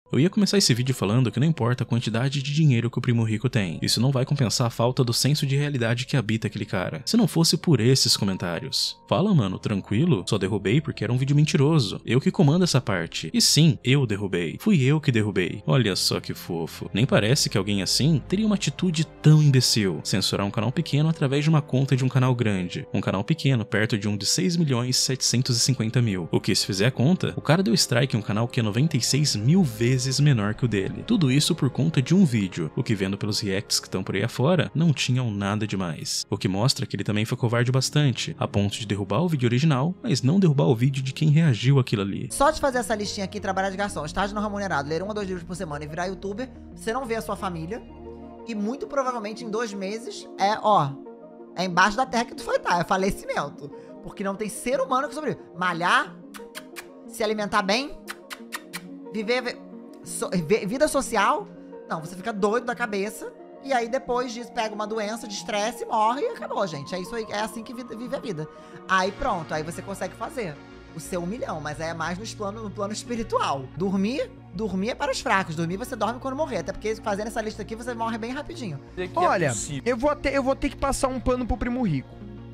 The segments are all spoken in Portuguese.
Eu ia começar esse vídeo falando que não importa a quantidade de dinheiro que o Primo Rico tem, isso não vai compensar a falta do senso de realidade que habita aquele cara, se não fosse por esses comentários. Fala, mano, tranquilo? Só derrubei porque era um vídeo mentiroso. Eu que comando essa parte. E sim, eu derrubei. Fui eu que derrubei. Olha só que fofo. Nem parece que alguém assim teria uma atitude tão imbecil. Censurar um canal pequeno através de uma conta de um canal grande. Um canal pequeno perto de um de 6.750.000. O que, se fizer a conta, o cara deu strike em um canal que é 96 mil vezes menor que o dele. Tudo isso por conta de um vídeo, o que, vendo pelos reacts que estão por aí afora, não tinham nada demais. O que mostra que ele também foi covarde bastante, a ponto de derrubar o vídeo original, mas não derrubar o vídeo de quem reagiu àquilo ali. Só de fazer essa listinha aqui, trabalhar de garçom, estágio não remunerado, ler 1 a 2 livros por semana e virar youtuber, você não vê a sua família, e muito provavelmente em 2 meses é embaixo da terra que tu vai estar, é falecimento. Porque não tem ser humano que sobrevive. Malhar, se alimentar bem, viver vida social, não, você fica doido da cabeça, e aí depois disso pega uma doença de estresse, morre e acabou, gente. É isso aí, é assim que vive a vida. Aí pronto, aí você consegue fazer o seu 1 milhão, mas é mais no plano espiritual. Dormir é para os fracos. Dormir você dorme quando morrer, até porque fazendo essa lista aqui você morre bem rapidinho. Olha, eu vou ter que passar um pano pro Primo Rico.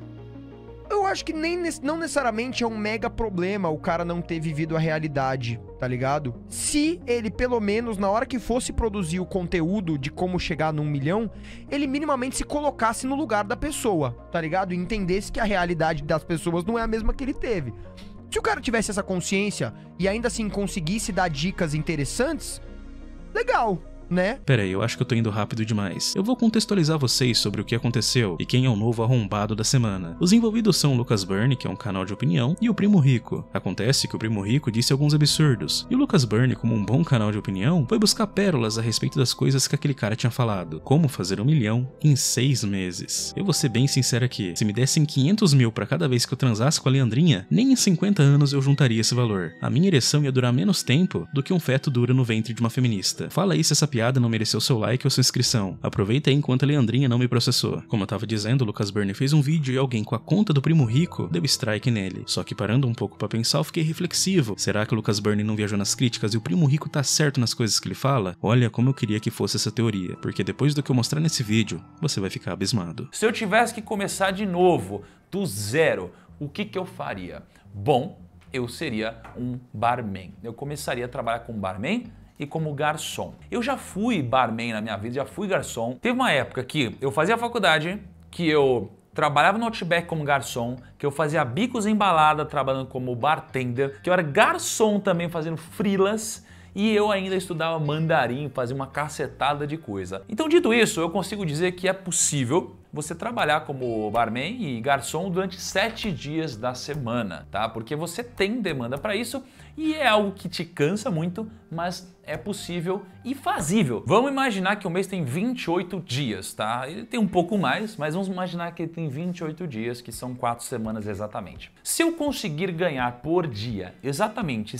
Eu acho que não necessariamente é um mega problema o cara não ter vivido a realidade, tá ligado? Se ele, pelo menos, na hora que fosse produzir o conteúdo de como chegar no 1 milhão, ele minimamente se colocasse no lugar da pessoa, tá ligado? E entendesse que a realidade das pessoas não é a mesma que ele teve. Se o cara tivesse essa consciência e ainda assim conseguisse dar dicas interessantes, legal, né? Pera aí, eu acho que eu tô indo rápido demais. Eu vou contextualizar vocês sobre o que aconteceu e quem é o novo arrombado da semana. Os envolvidos são o Lucas Burn, que é um canal de opinião, e o Primo Rico. Acontece que o Primo Rico disse alguns absurdos, e o Lucas Burn, como um bom canal de opinião, foi buscar pérolas a respeito das coisas que aquele cara tinha falado. Como fazer 1 milhão em 6 meses. Eu vou ser bem sincero aqui, se me dessem 500 mil pra cada vez que eu transasse com a Leandrinha, nem em 50 anos eu juntaria esse valor. A minha ereção ia durar menos tempo do que um feto dura no ventre de uma feminista. Fala aí se essa piada não mereceu seu like ou sua inscrição. Aproveita aí enquanto a Leandrinha não me processou. Como eu tava dizendo, o Lucas Burn fez um vídeo e alguém com a conta do Primo Rico deu strike nele. Só que parando um pouco pra pensar, eu fiquei reflexivo. Será que o Lucas Burn não viajou nas críticas e o Primo Rico tá certo nas coisas que ele fala? Olha como eu queria que fosse essa teoria, porque depois do que eu mostrar nesse vídeo, você vai ficar abismado. Se eu tivesse que começar de novo, do zero, o que eu faria? Bom, eu seria um barman. Eu começaria a trabalhar como barman e como garçom. Eu já fui barman na minha vida, já fui garçom. Teve uma época que eu fazia faculdade, que eu trabalhava no Outback como garçom, que eu fazia bicos em balada trabalhando como bartender, que eu era garçom também fazendo freelas, e eu ainda estudava mandarim, fazia uma cacetada de coisa. Então, dito isso, eu consigo dizer que é possível você trabalhar como barman e garçom durante 7 dias da semana, tá? Porque você tem demanda para isso e é algo que te cansa muito, mas é possível e fazível. Vamos imaginar que o mês tem 28 dias, tá? Ele tem um pouco mais, mas vamos imaginar que ele tem 28 dias, que são 4 semanas exatamente. Se eu conseguir ganhar por dia exatamente R$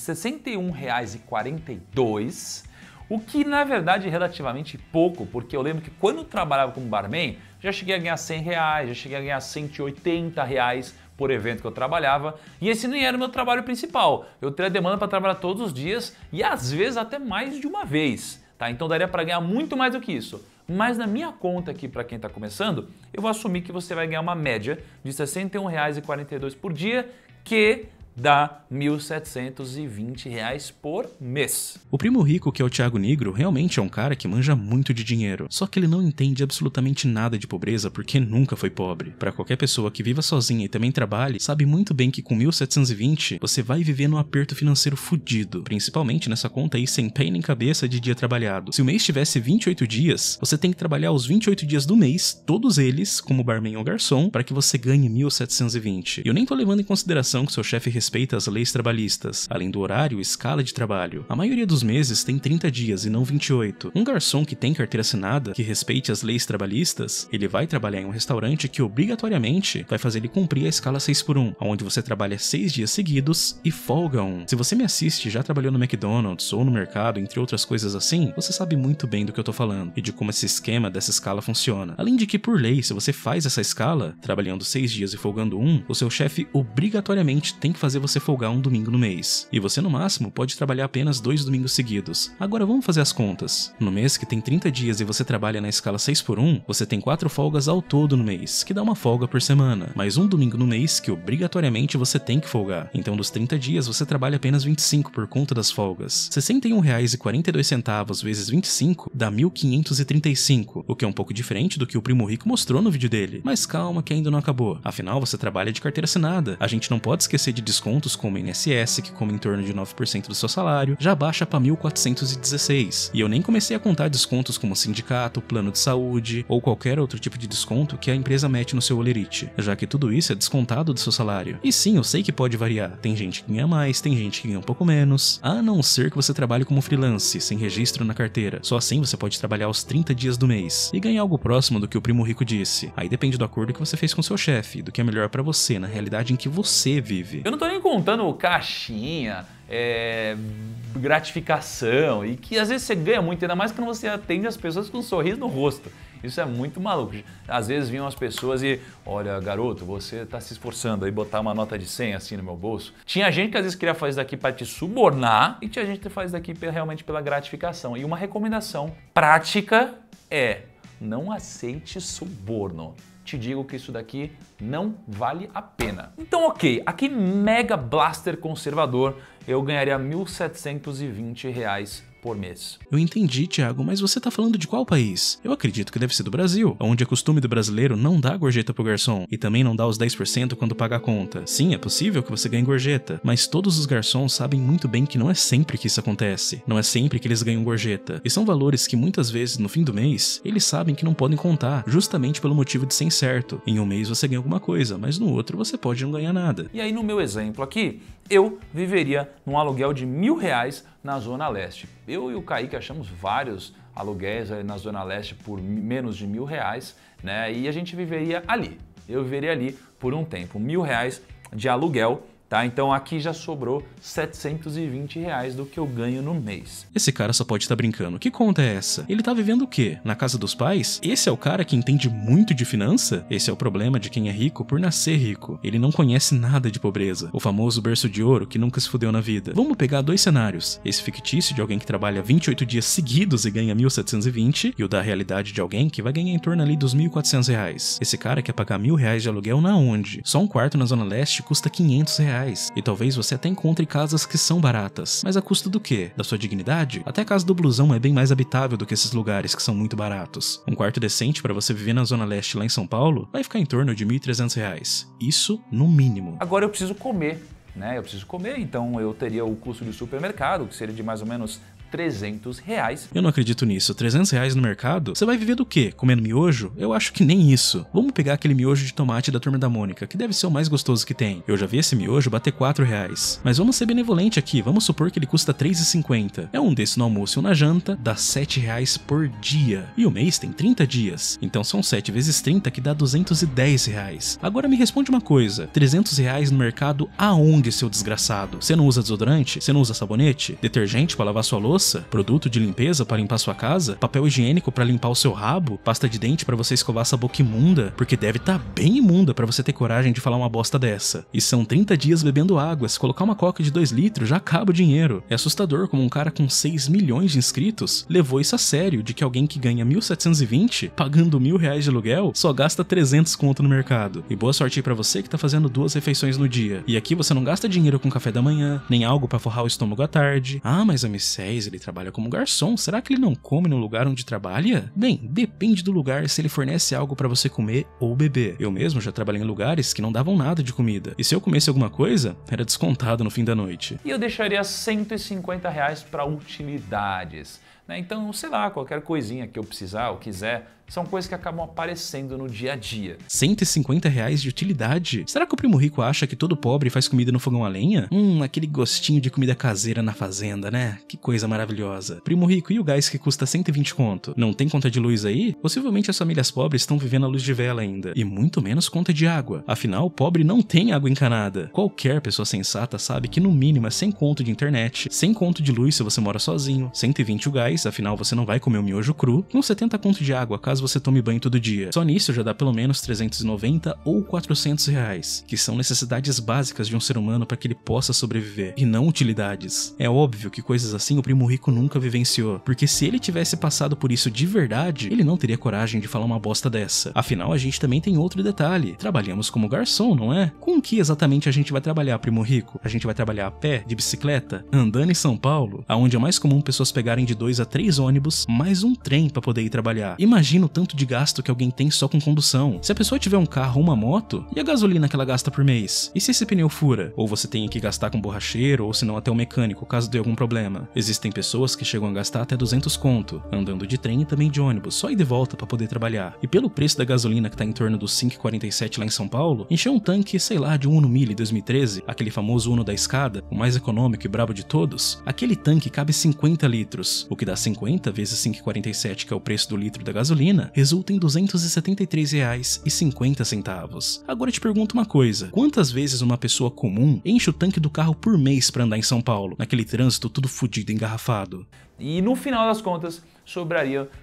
61,42, o que na verdade é relativamente pouco, porque eu lembro que quando eu trabalhava como barman, já cheguei a ganhar R$100, já cheguei a ganhar R$180 por evento que eu trabalhava, e esse nem era o meu trabalho principal. Eu teria demanda para trabalhar todos os dias e às vezes até mais de uma vez, tá? Então daria para ganhar muito mais do que isso. Mas na minha conta aqui, para quem está começando, eu vou assumir que você vai ganhar uma média de R$ 61,42 por dia, que dá R$ 1.720 por mês. O Primo Rico, que é o Thiago Nigro, realmente é um cara que manja muito de dinheiro. Só que ele não entende absolutamente nada de pobreza porque nunca foi pobre. Para qualquer pessoa que viva sozinha e também trabalhe, sabe muito bem que com 1.720 você vai viver num aperto financeiro fudido. Principalmente nessa conta aí sem pé nem cabeça de dia trabalhado. Se o mês tivesse 28 dias, você tem que trabalhar os 28 dias do mês, todos eles, como barman ou garçom, para que você ganhe 1.720. E eu nem tô levando em consideração que seu chefe respeita as leis trabalhistas, além do horário e escala de trabalho. A maioria dos meses tem 30 dias e não 28. Um garçom que tem carteira assinada, que respeite as leis trabalhistas, ele vai trabalhar em um restaurante que obrigatoriamente vai fazer ele cumprir a escala 6x1, onde você trabalha 6 dias seguidos e folga um. Se você me assiste e já trabalhou no McDonald's ou no mercado, entre outras coisas assim, você sabe muito bem do que eu tô falando e de como esse esquema dessa escala funciona. Além de que, por lei, se você faz essa escala, trabalhando 6 dias e folgando um, o seu chefe obrigatoriamente tem que fazer fazer você folgar um domingo no mês. E você no máximo pode trabalhar apenas 2 domingos seguidos. Agora vamos fazer as contas. No mês que tem 30 dias e você trabalha na escala 6x1, você tem 4 folgas ao todo no mês, que dá uma folga por semana, mais um domingo no mês que obrigatoriamente você tem que folgar. Então dos 30 dias você trabalha apenas 25 por conta das folgas. R$ 61,42 vezes 25 dá 1.535, o que é um pouco diferente do que o Primo Rico mostrou no vídeo dele. Mas calma que ainda não acabou. Afinal, você trabalha de carteira assinada. A gente não pode esquecer de descontos como INSS, que come em torno de 9% do seu salário, já baixa para 1.416. E eu nem comecei a contar descontos como sindicato, plano de saúde ou qualquer outro tipo de desconto que a empresa mete no seu olerite, já que tudo isso é descontado do seu salário. E sim, eu sei que pode variar. Tem gente que ganha mais, tem gente que ganha um pouco menos, a não ser que você trabalhe como freelance, sem registro na carteira. Só assim você pode trabalhar os 30 dias do mês e ganhar algo próximo do que o Primo Rico disse. Aí depende do acordo que você fez com seu chefe, do que é melhor pra você, na realidade em que você vive. Eu não tô nem contando caixinha, gratificação, e que às vezes você ganha muito, ainda mais quando você atende as pessoas com um sorriso no rosto. Isso é muito maluco. Às vezes vinham as pessoas e, olha, garoto, você tá se esforçando aí, botar uma nota de 100 assim no meu bolso. Tinha gente que às vezes queria fazer isso daqui para te subornar e tinha gente que faz isso daqui realmente pela gratificação. E uma recomendação prática é: não aceite suborno. Te digo que isso daqui não vale a pena. Então, ok, aqui Mega Blaster conservador, eu ganharia R$ 1.720 por mês. Eu entendi, Thiago, mas você tá falando de qual país? Eu acredito que deve ser do Brasil, onde é costume do brasileiro não dar gorjeta pro garçom e também não dar os 10% quando paga a conta. Sim, é possível que você ganhe gorjeta, mas todos os garçons sabem muito bem que não é sempre que isso acontece. Não é sempre que eles ganham gorjeta. E são valores que muitas vezes no fim do mês, eles sabem que não podem contar, justamente pelo motivo de ser incerto. Em um mês você ganha alguma coisa, mas no outro você pode não ganhar nada. E aí no meu exemplo aqui, eu viveria num aluguel de R$1.000 na Zona Leste. Eu e o Kaique achamos vários aluguéis na Zona Leste por menos de R$1.000, né? E a gente viveria ali. Eu viveria ali por um tempo. R$1.000 de aluguel, tá? Então aqui já sobrou R$720 do que eu ganho no mês. Esse cara só pode estar brincando. Que conta é essa? Ele tá vivendo o quê? Na casa dos pais? Esse é o cara que entende muito de finança? Esse é o problema de quem é rico por nascer rico. Ele não conhece nada de pobreza. O famoso berço de ouro que nunca se fudeu na vida. Vamos pegar 2 cenários. Esse fictício de alguém que trabalha 28 dias seguidos e ganha 1.720 e o da realidade de alguém que vai ganhar em torno ali dos R$1.400. Esse cara quer pagar R$1.000 de aluguel na onde? Só um quarto na Zona Leste custa R$500. E talvez você até encontre casas que são baratas. Mas a custo do quê? Da sua dignidade? Até a casa do blusão é bem mais habitável do que esses lugares que são muito baratos. Um quarto decente para você viver na Zona Leste lá em São Paulo vai ficar em torno de R$1.300. Isso no mínimo. Agora eu preciso comer, né? Eu preciso comer, então eu teria o custo de supermercado, que seria de mais ou menos R$300. Eu não acredito nisso. R$300 no mercado? Você vai viver do quê? Comendo miojo? Eu acho que nem isso. Vamos pegar aquele miojo de tomate da Turma da Mônica, que deve ser o mais gostoso que tem. Eu já vi esse miojo bater R$4. Mas vamos ser benevolente aqui. Vamos supor que ele custa R$3,50. É um desse no almoço e um na janta, dá R$7 por dia. E o mês tem 30 dias. Então são 7 vezes 30 que dá R$210. Agora me responde uma coisa. R$300 no mercado aonde, seu desgraçado? Você não usa desodorante? Você não usa sabonete? Detergente para lavar sua louça? Produto de limpeza para limpar sua casa, papel higiênico para limpar o seu rabo, pasta de dente para você escovar essa boca imunda, porque deve estar bem imunda para você ter coragem de falar uma bosta dessa. E são 30 dias bebendo água, se colocar uma coca de 2 litros já acaba o dinheiro. É assustador como um cara com 6 milhões de inscritos levou isso a sério, de que alguém que ganha 1.720, pagando R$1.000 de aluguel, só gasta 300 conto no mercado. E boa sorte aí pra você que tá fazendo 2 refeições no dia. E aqui você não gasta dinheiro com café da manhã, nem algo pra forrar o estômago à tarde. Ah, mas a Missés, ele trabalha como garçom, será que ele não come no lugar onde trabalha? Bem, depende do lugar se ele fornece algo pra você comer ou beber. Eu mesmo já trabalhei em lugares que não davam nada de comida, e se eu comesse alguma coisa, era descontado no fim da noite. E eu deixaria R$150 para utilidades, né? Então, sei lá, qualquer coisinha que eu precisar ou quiser, são coisas que acabam aparecendo no dia a dia. R$150 de utilidade? Será que o Primo Rico acha que todo pobre faz comida no fogão a lenha? Aquele gostinho de comida caseira na fazenda, né? Que coisa maravilhosa. Primo Rico, e o gás que custa 120 conto? Não tem conta de luz aí? Possivelmente as famílias pobres estão vivendo à luz de vela ainda. E muito menos conta de água. Afinal, o pobre não tem água encanada. Qualquer pessoa sensata sabe que no mínimo é 100 conto de internet, 100 conto de luz se você mora sozinho, 120 o gás, afinal você não vai comer o miojo cru, e uns 70 conto de água caso caso você tome banho todo dia. Só nisso já dá pelo menos 390 ou 400 reais, que são necessidades básicas de um ser humano para que ele possa sobreviver, e não utilidades. É óbvio que coisas assim o primo rico nunca vivenciou, porque se ele tivesse passado por isso de verdade, ele não teria coragem de falar uma bosta dessa. Afinal, a gente também tem outro detalhe. Trabalhamos como garçom, não é? Com o que exatamente a gente vai trabalhar, primo rico? A gente vai trabalhar a pé, de bicicleta, andando em São Paulo, aonde é mais comum pessoas pegarem de 2 a 3 ônibus, mais um trem para poder ir trabalhar. Imagina o tanto de gasto que alguém tem só com condução. Se a pessoa tiver um carro ou uma moto, e a gasolina que ela gasta por mês? E se esse pneu fura? Ou você tem que gastar com borracheiro, ou se não até o mecânico, caso dê algum problema. Existem pessoas que chegam a gastar até 200 conto, andando de trem e também de ônibus, só ir de volta para poder trabalhar. E pelo preço da gasolina que tá em torno dos 5,47 lá em São Paulo, encher um tanque, sei lá, de um Uno Mille 2013, aquele famoso Uno da escada, o mais econômico e brabo de todos, aquele tanque cabe 50 litros, o que dá 50 vezes 5,47, que é o preço do litro da gasolina, resulta em R$ 273,50. Agora eu te pergunto uma coisa, quantas vezes uma pessoa comum enche o tanque do carro por mês pra andar em São Paulo, naquele trânsito tudo fudido, engarrafado? E no final das contas, sobraria R$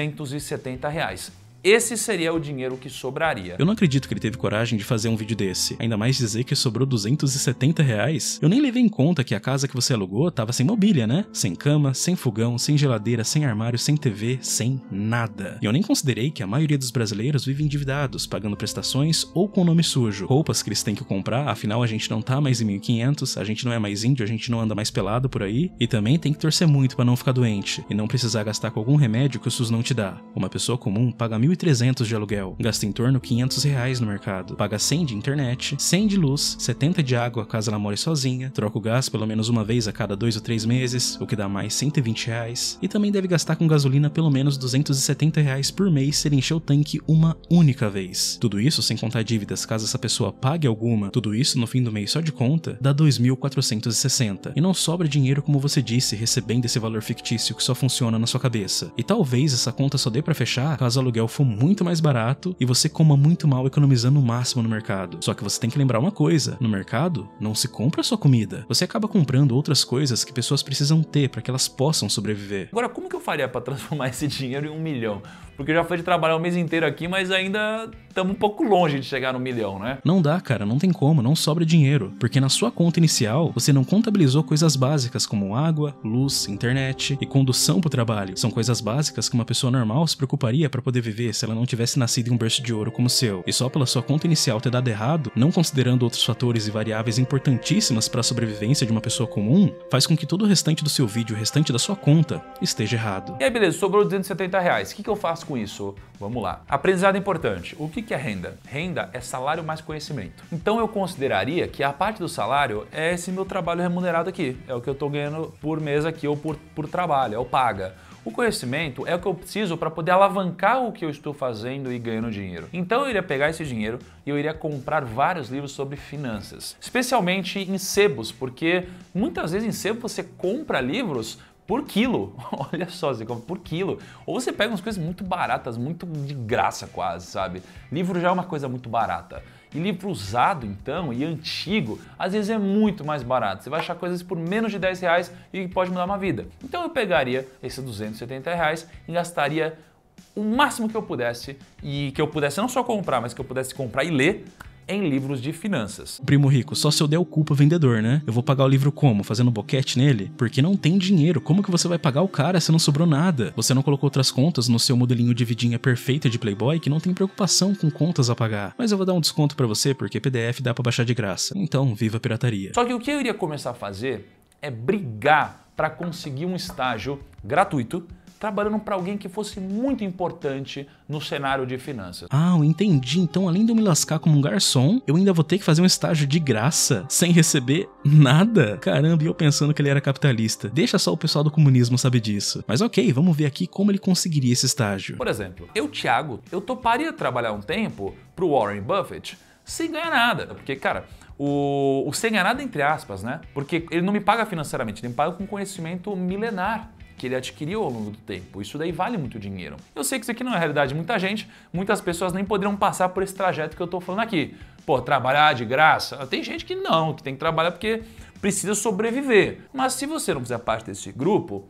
270 reais. Esse seria o dinheiro que sobraria. Eu não acredito que ele teve coragem de fazer um vídeo desse. Ainda mais dizer que sobrou 270 reais. Eu nem levei em conta que a casa que você alugou tava sem mobília, né? Sem cama, sem fogão, sem geladeira, sem armário, sem TV, sem nada. E eu nem considerei que a maioria dos brasileiros vive endividados, pagando prestações ou com nome sujo. Roupas que eles têm que comprar, afinal a gente não tá mais em 1500, a gente não é mais índio, a gente não anda mais pelado por aí. E também tem que torcer muito pra não ficar doente. E não precisar gastar com algum remédio que o SUS não te dá. Uma pessoa comum paga 1.300 de aluguel, gasta em torno de 500 reais no mercado, paga 100 de internet, 100 de luz, 70 de água caso ela more sozinha, troca o gás pelo menos uma vez a cada 2 ou 3 meses, o que dá mais 120 reais, e também deve gastar com gasolina pelo menos 270 reais por mês se ele encher o tanque uma única vez. Tudo isso sem contar dívidas caso essa pessoa pague alguma, tudo isso no fim do mês só de conta, dá 2.460. E não sobra dinheiro como você disse, recebendo esse valor fictício que só funciona na sua cabeça. E talvez essa conta só dê pra fechar caso o aluguel for muito mais barato e você coma muito mal economizando o máximo no mercado. Só que você tem que lembrar uma coisa, no mercado não se compra só comida, você acaba comprando outras coisas que pessoas precisam ter para que elas possam sobreviver. Agora, como que eu faria para transformar esse dinheiro em 1 milhão? Porque eu já fui de trabalhar o mês inteiro aqui, mas ainda estamos um pouco longe de chegar no 1 milhão, né? Não dá, cara, não tem como, não sobra dinheiro, porque na sua conta inicial você não contabilizou coisas básicas como água, luz, internet e condução pro trabalho. São coisas básicas que uma pessoa normal se preocuparia para poder viver se ela não tivesse nascido em um berço de ouro como o seu. E só pela sua conta inicial ter dado errado, não considerando outros fatores e variáveis importantíssimas para a sobrevivência de uma pessoa comum, faz com que todo o restante do seu vídeo, o restante da sua conta, esteja errado. E aí, beleza, sobrou 270 reais. O que eu faço com isso? Vamos lá. Aprendizado importante. O que é renda? Renda é salário mais conhecimento. Então eu consideraria que a parte do salário é esse meu trabalho remunerado aqui. É o que eu estou ganhando por mês aqui ou por trabalho, é o paga. O conhecimento é o que eu preciso para poder alavancar o que eu estou fazendo e ganhando dinheiro. Então eu iria pegar esse dinheiro e eu iria comprar vários livros sobre finanças, especialmente em sebos, porque muitas vezes em sebo você compra livros por quilo. Olha só, você compra por quilo. Ou você pega umas coisas muito baratas, muito de graça quase, sabe? Livro já é uma coisa muito barata. E livro usado, então, e antigo, às vezes é muito mais barato. Você vai achar coisas por menos de 10 reais e pode mudar uma vida. Então eu pegaria esses 270 reais e gastaria o máximo que eu pudesse, e que eu pudesse não só comprar, mas que eu pudesse comprar e ler em livros de finanças. Primo rico, só se eu der o cu pro vendedor, né? Eu vou pagar o livro como? Fazendo boquete nele? Porque não tem dinheiro. Como que você vai pagar o cara se não sobrou nada? Você não colocou outras contas no seu modelinho de vidinha perfeita de Playboy que não tem preocupação com contas a pagar. Mas eu vou dar um desconto pra você porque PDF dá pra baixar de graça. Então, viva a pirataria. Só que o que eu iria começar a fazer é brigar pra conseguir um estágio gratuito trabalhando para alguém que fosse muito importante no cenário de finanças. Ah, eu entendi. Então, além de eu me lascar como um garçom, eu ainda vou ter que fazer um estágio de graça, sem receber nada? Caramba, e eu pensando que ele era capitalista. Deixa só o pessoal do comunismo saber disso. Mas ok, vamos ver aqui como ele conseguiria esse estágio. Por exemplo, Thiago, eu toparia trabalhar um tempo pro Warren Buffett sem ganhar nada. Porque, cara, o sem ganhar nada entre aspas, né? Porque ele não me paga financeiramente, ele me paga com conhecimento milenar que ele adquiriu ao longo do tempo. Isso daí vale muito dinheiro. Eu sei que isso aqui não é a realidade de muita gente, muitas pessoas nem poderiam passar por esse trajeto que eu tô falando aqui. Pô, trabalhar de graça? Tem gente que não, que tem que trabalhar porque precisa sobreviver. Mas se você não fizer parte desse grupo,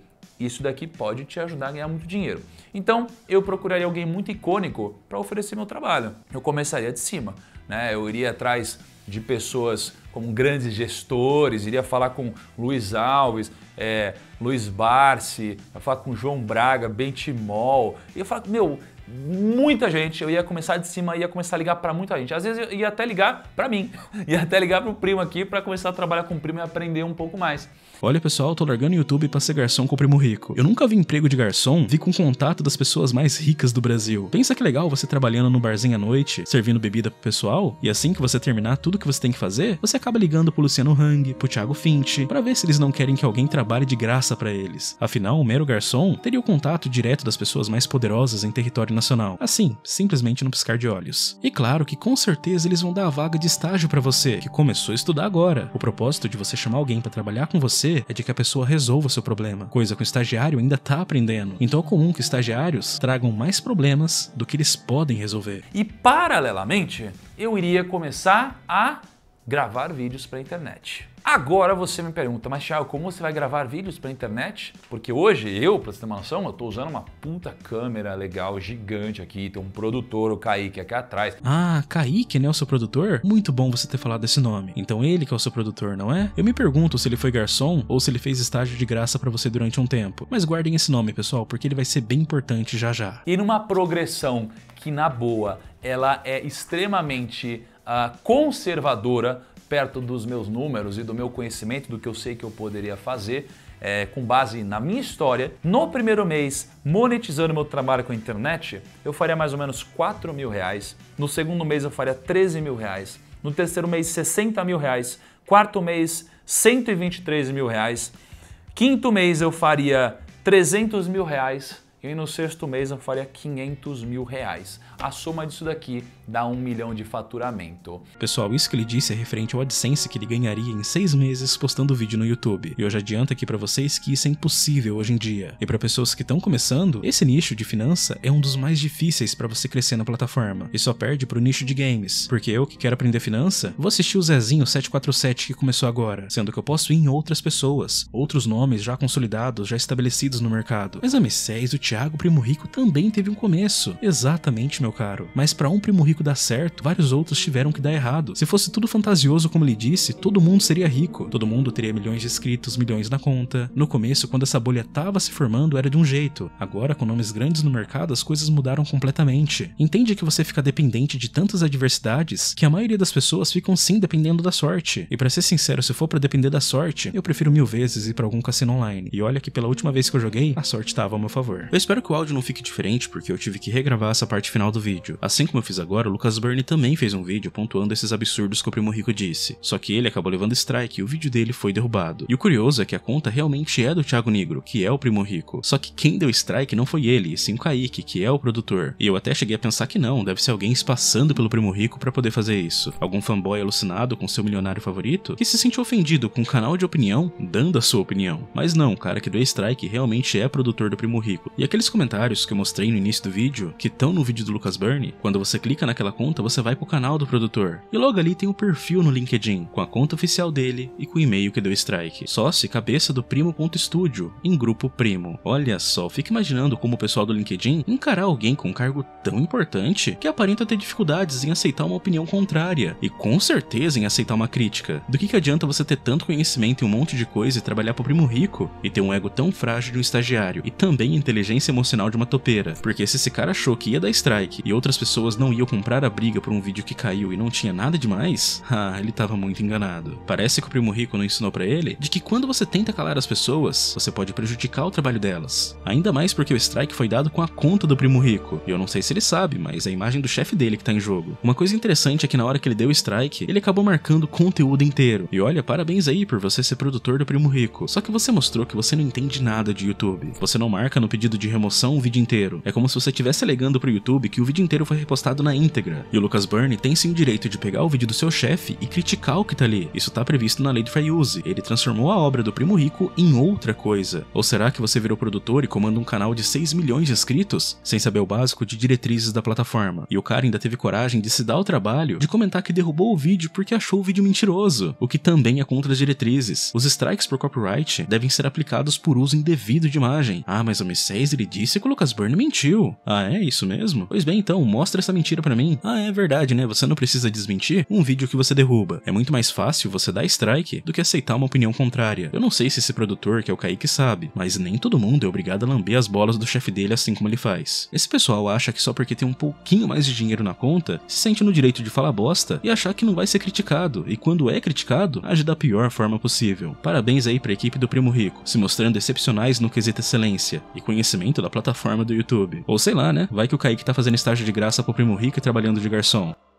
Isso daqui pode te ajudar a ganhar muito dinheiro. Então, eu procuraria alguém muito icônico para oferecer meu trabalho. Eu começaria de cima, né? Eu iria atrás de pessoas como grandes gestores, iria falar com Luiz Alves, Luiz Barsi, ia falar com João Braga, Bentimol, ia falar, muita gente, eu ia começar de cima, ia começar a ligar para muita gente. Às vezes eu ia até ligar para mim, ia até ligar para o primo aqui para começar a trabalhar com o primo e aprender um pouco mais. Olha pessoal, tô largando o YouTube pra ser garçom com o primo rico. Eu nunca vi emprego de garçom, vi com contato das pessoas mais ricas do Brasil. Pensa que legal você trabalhando no barzinho à noite, servindo bebida pro pessoal, e assim que você terminar tudo que você tem que fazer, você acaba ligando pro Luciano Hang, pro Thiago Finch, pra ver se eles não querem que alguém trabalhe de graça pra eles. Afinal, o mero garçom teria o contato direto das pessoas mais poderosas em território nacional. Assim, simplesmente no piscar de olhos. E claro que com certeza eles vão dar a vaga de estágio pra você, que começou a estudar agora. O propósito de você chamar alguém pra trabalhar com você é de que a pessoa resolva o seu problema, coisa que o estagiário ainda tá aprendendo. Então é comum que estagiários tragam mais problemas do que eles podem resolver. E paralelamente, eu iria começar a gravar vídeos para a internet. Agora você me pergunta, mas Thiago, como você vai gravar vídeos para a internet? Porque hoje pra você ter uma noção, eu tô usando uma puta câmera legal, gigante aqui, tem um produtor, o Kaique, aqui atrás. Ah, Kaique, né, o seu produtor? Muito bom você ter falado desse nome. Então ele que é o seu produtor, não é? Eu me pergunto se ele foi garçom ou se ele fez estágio de graça para você durante um tempo. Mas guardem esse nome, pessoal, porque ele vai ser bem importante já já. E numa progressão que, na boa, ela é extremamente conservadora, perto dos meus números e do meu conhecimento, do que eu sei que eu poderia fazer, com base na minha história. No primeiro mês, monetizando meu trabalho com a internet, eu faria mais ou menos R$4.000. No segundo mês, eu faria R$13.000. No terceiro mês, R$60.000. Quarto mês, R$123.000. Quinto mês, eu faria R$300.000. E no sexto mês eu faria R$500.000. A soma disso daqui dá 1 milhão de faturamento. Pessoal, isso que ele disse é referente ao AdSense que ele ganharia em 6 meses postando vídeo no YouTube. E eu já adianto aqui pra vocês que isso é impossível hoje em dia. E pra pessoas que estão começando, esse nicho de finança é um dos mais difíceis pra você crescer na plataforma. E só perde pro nicho de games. Porque eu que quero aprender finança, vou assistir o Zezinho 747 que começou agora. Sendo que eu posso ir em outras pessoas. Outros nomes já consolidados, já estabelecidos no mercado. Mas a Messias, o Thiago Primo Rico também teve um começo. Exatamente, meu caro. Mas pra um primo rico dar certo, vários outros tiveram que dar errado. Se fosse tudo fantasioso como ele disse, todo mundo seria rico. Todo mundo teria milhões de inscritos, milhões na conta. No começo, quando essa bolha tava se formando, era de um jeito. Agora, com nomes grandes no mercado, as coisas mudaram completamente. Entende que você fica dependente de tantas adversidades que a maioria das pessoas ficam sim dependendo da sorte. E pra ser sincero, se for pra depender da sorte, eu prefiro 1000 vezes ir pra algum cassino online. E olha que pela última vez que eu joguei, a sorte tava ao meu favor. Eu espero que o áudio não fique diferente, porque eu tive que regravar essa parte final do vídeo. Assim como eu fiz agora, o Lucas Burnie também fez um vídeo pontuando esses absurdos que o Primo Rico disse. Só que ele acabou levando strike e o vídeo dele foi derrubado. E o curioso é que a conta realmente é do Thiago Nigro, que é o Primo Rico. Só que quem deu strike não foi ele, e sim o Kaique, que é o produtor. E eu até cheguei a pensar que não, deve ser alguém se passando pelo Primo Rico pra poder fazer isso. Algum fanboy alucinado com seu milionário favorito, que se sentiu ofendido com um canal de opinião, dando a sua opinião. Mas não, o cara que deu strike realmente é produtor do Primo Rico. E aqueles comentários que eu mostrei no início do vídeo, que estão no vídeo do Lucas Burnie, quando você clica naquela conta, você vai pro canal do produtor. E logo ali tem o perfil no LinkedIn, com a conta oficial dele e com o e-mail que deu strike. Sócio e cabeça do Primo.studio, em grupo Primo. Olha só, fica imaginando como o pessoal do LinkedIn encarar alguém com um cargo tão importante que aparenta ter dificuldades em aceitar uma opinião contrária. E com certeza em aceitar uma crítica. Do que adianta você ter tanto conhecimento em um monte de coisa e trabalhar pro Primo Rico e ter um ego tão frágil de um estagiário e também inteligência emocional de uma topeira? Porque se esse cara achou que ia dar strike e outras pessoas não iam comprar a briga por um vídeo que caiu e não tinha nada demais, ele tava muito enganado. Parece que o Primo Rico não ensinou pra ele de que quando você tenta calar as pessoas, você pode prejudicar o trabalho delas. Ainda mais porque o strike foi dado com a conta do Primo Rico. E eu não sei se ele sabe, mas é a imagem do chefe dele que tá em jogo. Uma coisa interessante é que na hora que ele deu o strike, ele acabou marcando o conteúdo inteiro. E olha, parabéns aí por você ser produtor do Primo Rico. Só que você mostrou que você não entende nada de YouTube. Você não marca no pedido de remoção o vídeo inteiro. É como se você estivesse alegando pro YouTube que o vídeo inteiro foi repostado na íntegra. E o Lucas Burney tem sim o direito de pegar o vídeo do seu chefe e criticar o que tá ali. Isso tá previsto na lei de fair use. Ele transformou a obra do Primo Rico em outra coisa. Ou será que você virou produtor e comanda um canal de 6 milhões de inscritos sem saber o básico de diretrizes da plataforma? E o cara ainda teve coragem de se dar o trabalho de comentar que derrubou o vídeo porque achou o vídeo mentiroso, o que também é contra as diretrizes. Os strikes por copyright devem ser aplicados por uso indevido de imagem. Ah, mas o Messias ele disse que o Lucas Burney mentiu. Ah, é isso mesmo? Pois bem, então, mostra essa mentira pra mim. Ah, é verdade, né? Você não precisa desmentir um vídeo que você derruba. É muito mais fácil você dar strike do que aceitar uma opinião contrária. Eu não sei se esse produtor, que é o Kaique, sabe, mas nem todo mundo é obrigado a lamber as bolas do chefe dele assim como ele faz. Esse pessoal acha que só porque tem um pouquinho mais de dinheiro na conta, se sente no direito de falar bosta e achar que não vai ser criticado, e quando é criticado, age da pior forma possível. Parabéns aí pra equipe do Primo Rico, se mostrando excepcionais no quesito excelência e conhecimento da plataforma do YouTube. Ou sei lá, né? Vai que o Kaique tá fazendo estágio de graça pro Primo Rico e trabalhando de garçom.